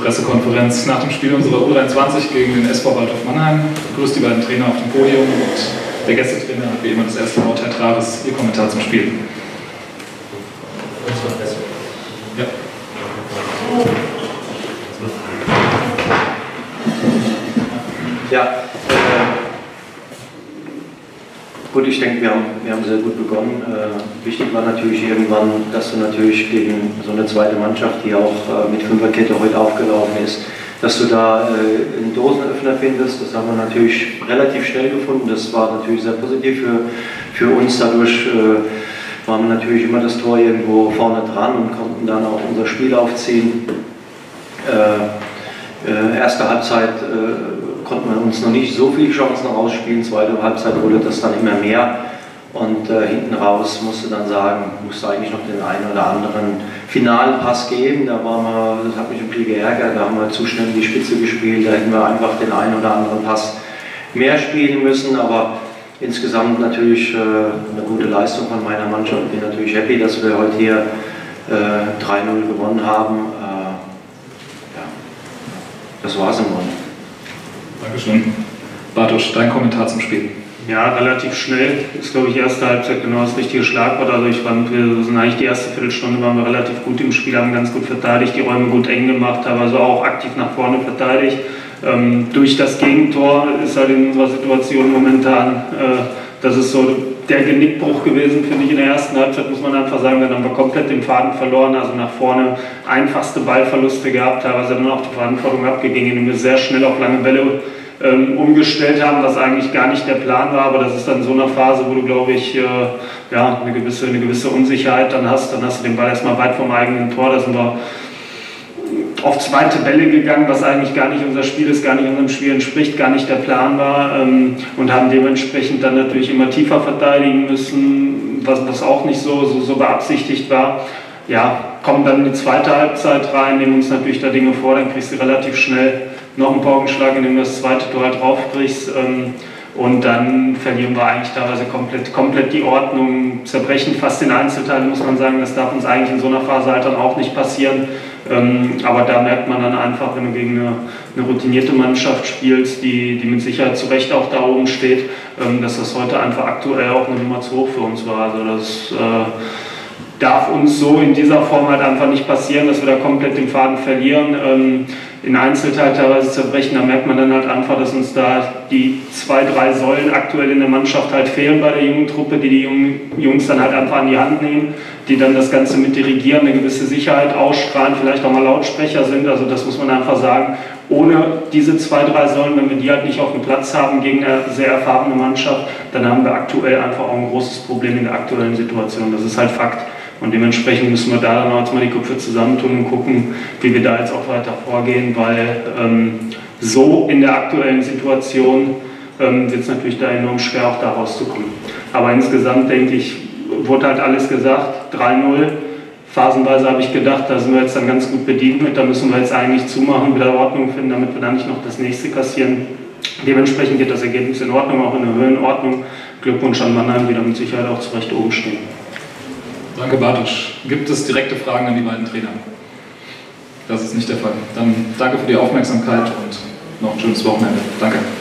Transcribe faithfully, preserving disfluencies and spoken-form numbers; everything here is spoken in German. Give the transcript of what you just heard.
Pressekonferenz nach dem Spiel unserer U dreiundzwanzig gegen den S V Waldhof Mannheim. Begrüßt die beiden Trainer auf dem Podium und der Gästetrainer hat wie immer das erste Wort. Herr Traves, Ihr Kommentar zum Spiel. Ja. Ja, äh, gut, ich denke, wir haben, wir haben sehr gut begonnen. Äh, wichtig war natürlich irgendwann, dass du natürlich gegen so eine zweite Mannschaft, die auch äh, mit Fünferkette heute aufgelaufen ist, dass du da äh, einen Dosenöffner findest. Das haben wir natürlich relativ schnell gefunden. Das war natürlich sehr positiv für, für uns. Dadurch äh, waren wir natürlich immer das Tor irgendwo vorne dran und konnten dann auch unser Spiel aufziehen. Äh, äh, erste Halbzeit äh, konnten wir uns noch nicht so viele Chancen rausspielen. Zweite Halbzeit wurde das dann immer mehr. Und äh, hinten raus musste dann sagen, musste eigentlich noch den einen oder anderen finalen Pass geben. Da war mal, das hat mich ein bisschen geärgert, da haben wir zu schnell in die Spitze gespielt. Da hätten wir einfach den einen oder anderen Pass mehr spielen müssen. Aber insgesamt natürlich äh, eine gute Leistung von meiner Mannschaft. Ich bin natürlich happy, dass wir heute hier äh, drei null gewonnen haben. Äh, ja, das war es im Grunde. Dankeschön. Bartosz, dein Kommentar zum Spiel. Ja, relativ schnell. Ist, glaube ich, erste Halbzeit genau das richtige Schlagwort. Also ich fand, wir sind eigentlich die erste Viertelstunde waren wir relativ gut im Spiel, haben ganz gut verteidigt, die Räume gut eng gemacht, teilweise auch aktiv nach vorne verteidigt. Ähm, durch das Gegentor ist halt in unserer Situation momentan, äh, das ist so der Genickbruch gewesen, finde ich, in der ersten Halbzeit, muss man einfach sagen. Dann haben wir komplett den Faden verloren, also nach vorne einfachste Ballverluste gehabt, teilweise dann auch die Verantwortung abgegeben, indem wir sehr schnell auf lange Bälle ähm, umgestellt haben, was eigentlich gar nicht der Plan war, aber das ist dann so eine Phase, wo du, glaube ich, äh, ja, eine gewisse, eine gewisse Unsicherheit dann hast, dann hast du den Ball erstmal weit vom eigenen Tor, da sind wir auf zweite Bälle gegangen, was eigentlich gar nicht unser Spiel ist, gar nicht unserem Spiel entspricht, gar nicht der Plan war, ähm, und haben dementsprechend dann natürlich immer tiefer verteidigen müssen, was, was auch nicht so, so, so beabsichtigt war. Ja, kommen dann in die zweite Halbzeit rein, nehmen uns natürlich da Dinge vor, dann kriegst du relativ schnell noch einen Paukenschlag, indem du das zweite Tor halt draufkriegst, ähm, und dann verlieren wir eigentlich teilweise komplett, komplett die Ordnung, zerbrechen fast in Einzelteile, muss man sagen. Das darf uns eigentlich in so einer Phase halt dann auch nicht passieren. Ähm, aber da merkt man dann einfach, wenn du gegen eine, eine routinierte Mannschaft spielst, die, die mit Sicherheit zu Recht auch da oben steht, ähm, dass das heute einfach aktuell auch eine Nummer zu hoch für uns war. Also das äh, darf uns so in dieser Form halt einfach nicht passieren, dass wir da komplett den Faden verlieren. Ähm, in Einzelteil teilweise zerbrechen, da merkt man dann halt einfach, dass uns da die zwei, drei Säulen aktuell in der Mannschaft halt fehlen bei der jungen Truppe, die die jungen Jungs dann halt einfach an die Hand nehmen, die dann das Ganze mit dirigieren, eine gewisse Sicherheit ausstrahlen, vielleicht auch mal Lautsprecher sind, also das muss man einfach sagen. Ohne diese zwei, drei Säulen, wenn wir die halt nicht auf dem Platz haben gegen eine sehr erfahrene Mannschaft, dann haben wir aktuell einfach auch ein großes Problem in der aktuellen Situation, das ist halt Fakt. Und dementsprechend müssen wir da dann auch jetzt mal die Köpfe zusammentun und gucken, wie wir da jetzt auch weiter vorgehen, weil ähm, so in der aktuellen Situation ähm, wird es natürlich da enorm schwer, auch da rauszukommen. Aber insgesamt denke ich, wurde halt alles gesagt, drei null. Phasenweise habe ich gedacht, da sind wir jetzt dann ganz gut bedient mit, da müssen wir jetzt eigentlich zumachen, wieder Ordnung finden, damit wir dann nicht noch das nächste kassieren. Dementsprechend geht das Ergebnis in Ordnung, auch in der Höhenordnung. Glückwunsch an Mannheim, die da mit Sicherheit auch zu Recht oben stehen. Danke, Bartosz. Gibt es direkte Fragen an die beiden Trainer? Das ist nicht der Fall. Dann danke für die Aufmerksamkeit und noch ein schönes Wochenende. Danke.